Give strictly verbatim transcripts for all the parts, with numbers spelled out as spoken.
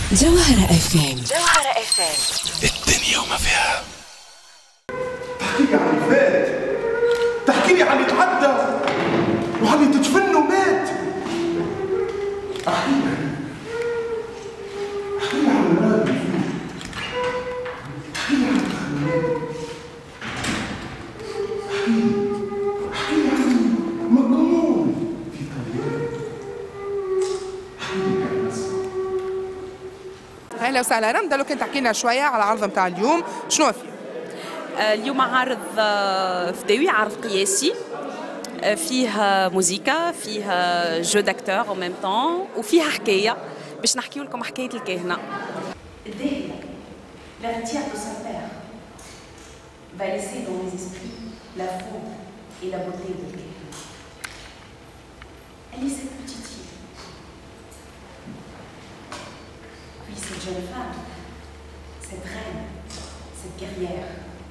جوهرة اف ام. جوهرة اف ام، الدنيا وما فيها. تحكي لي عن اللي فات، تحكي لي عن اللي تعدى وعن اللي تدفن ومات. احكي لي احكي لي عن المرض اللي فيه، احكي لي عن التخمينات، احكي لي احكي لي عن مجنون في طيارة، احكي لي عن الناس. اهلا وسهلا رندا، لو كنت تحكينا شويه على العرض نتاع اليوم، شنو فيه؟ اليوم عرض فداوي، عرض قياسي فيه موسيقى، فيه جو داكتور او ميم طون، وفيها حكايه باش نحكيو لكم حكايه الكاهنه. الداهية l'héritière de son père va laisser dans les esprits la fougue et la beauté de quelqu'un. Elle est cette petite fille. Puis cette jeune femme, cette reine, cette guerrière.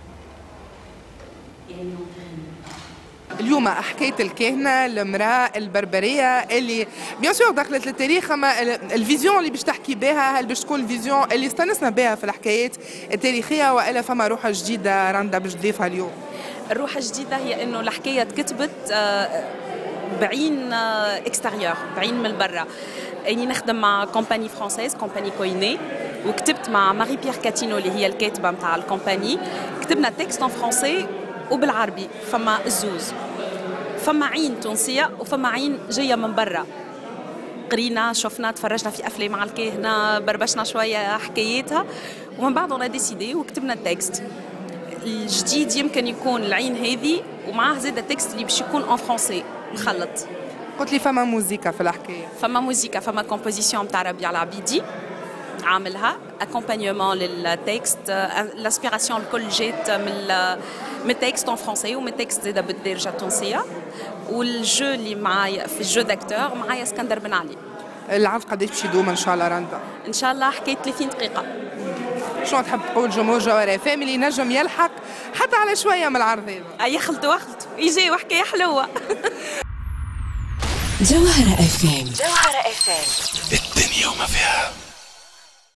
Et elle n'enterre nulle part. اليوم حكايه الكاهنه، المراه البربريه اللي بيان سور دخلت للتاريخ، اما الفيزيون اللي باش تحكي بها هل باش تكون الفيزيون اللي استنسنا بها في الحكايات التاريخيه، والا فما روح جديده رندا باش تضيفها اليوم؟ الروح الجديده هي انه الحكايه تكتبت بعين اكستيريور، بعين من برا. اني نخدم مع كومباني فرانسيز، كومباني كويني، وكتبت مع ماري بيير كاتينو اللي هي الكاتبه نتاع الكومباني. كتبنا تكست ان فرونسي وبالعربي، فما الزوز، فما عين تونسيه وفما عين جايه من برا. قرينا، شفنا، تفرجنا في افلام على الكاهنه، بربشنا شويه حكاياتها، ومن بعد انا ديسيدي وكتبنا التكست الجديد. يمكن يكون العين هذه ومعاه زاد التكست اللي باش يكون ان فرونسي مخلط. قلت لي فما موسيقى في الحكايه؟ فما موسيقى، فما كومبوزيسيون نتاع ربيع العبيدي عاملها، اكومبانيومون للتكست. الانسبيراسيون الكل جات من من التكست ان فرونسي ومن التكست زاده بالدارجه التونسيه. والجو اللي معايا في الجو داكتور معايا اسكندر بن علي. العرض قداش باش يدوم ان شاء الله رندا؟ ان شاء الله حكايه ثلاثين دقيقه. شنو تحب تقول جمهور جوهرة اف ام اللي ينجم يلحق حتى على شويه من العرض هذا؟ اي خلطوا وخلطوا يجي حكايه حلوه. جوهرة اف ام. جوهرة اف ام، الدنيا وما فيها.